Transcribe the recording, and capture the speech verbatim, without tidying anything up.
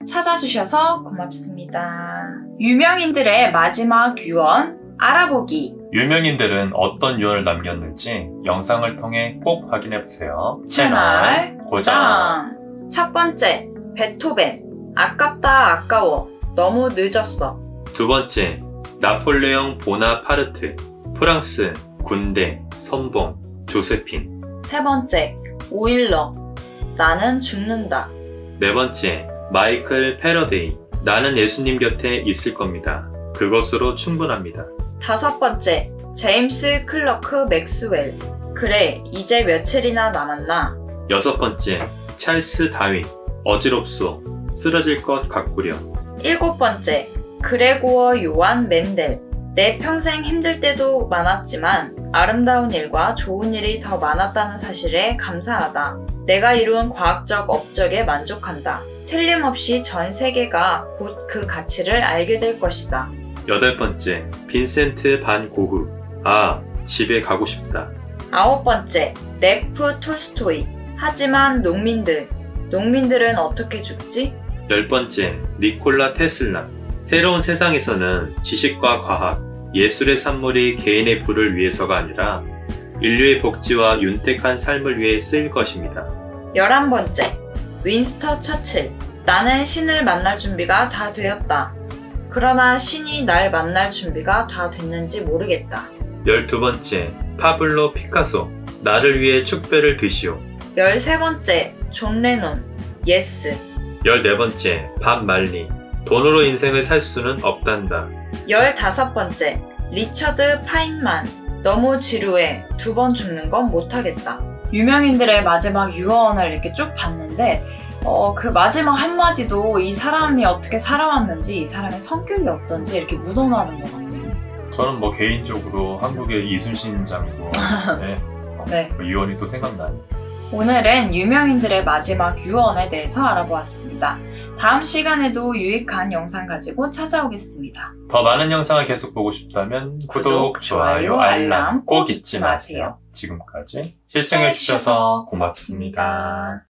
찾아주셔서 고맙습니다. 유명인들의 마지막 유언 알아보기. 유명인들은 어떤 유언을 남겼는지 영상을 통해 꼭 확인해보세요. 채널 고정! 첫 번째, 베토벤. 아깝다 아까워. 너무 늦었어. 두 번째, 나폴레옹 보나파르트. 프랑스, 군대, 선봉, 조세핀. 세 번째, 오일러. 나는 죽는다. 네 번째, 마이클 패러데이. 나는 예수님 곁에 있을 겁니다. 그것으로 충분합니다. 다섯 번째, 제임스 클러크 맥스웰. 그래, 이제 며칠이나 남았나? 여섯 번째, 찰스 다윈. 어지럽소. 쓰러질 것 같구려. 일곱 번째, 그레고어 요한 맨델. 내 평생 힘들 때도 많았지만 아름다운 일과 좋은 일이 더 많았다는 사실에 감사하다. 내가 이룬 과학적 업적에 만족한다. 틀림없이 전 세계가 곧 그 가치를 알게 될 것이다. 여덟 번째, 빈센트 반 고흐. 아, 집에 가고 싶다. 아홉 번째, 레프 톨스토이. 하지만 농민들. 농민들은 어떻게 죽지? 열 번째, 니콜라 테슬라. 새로운 세상에서는 지식과 과학, 예술의 산물이 개인의 부를 위해서가 아니라 인류의 복지와 윤택한 삶을 위해 쓰일 것입니다. 열한 번째, 윈스터 처칠. 나는 신을 만날 준비가 다 되었다. 그러나 신이 날 만날 준비가 다 됐는지 모르겠다. 열두 번째, 파블로 피카소. 나를 위해 축배를 드시오. 열세 번째, 존 레논. 예스. 열네 번째, 밥 말리. 돈으로 인생을 살 수는 없단다. 열다섯 번째, 리처드 파인만. 너무 지루해. 두 번 죽는 건 못하겠다. 유명인들의 마지막 유언을 이렇게 쭉 봤는데 어, 그 마지막 한마디도 이 사람이 어떻게 살아왔는지, 이 사람의 성격이 어떤지 이렇게 묻어나는 것 같네요. 저는 뭐 개인적으로 한국의 이순신 장군 네. 네. 그 유언이 또 생각나요. 오늘은 유명인들의 마지막 유언에 대해서 알아보았습니다. 다음 시간에도 유익한 영상 가지고 찾아오겠습니다. 더 많은 영상을 계속 보고 싶다면 구독, 구독, 좋아요, 좋아요, 알람 꼭 꼭 잊지 잊지 마세요. 지금까지 시청해주셔서 고맙습니다.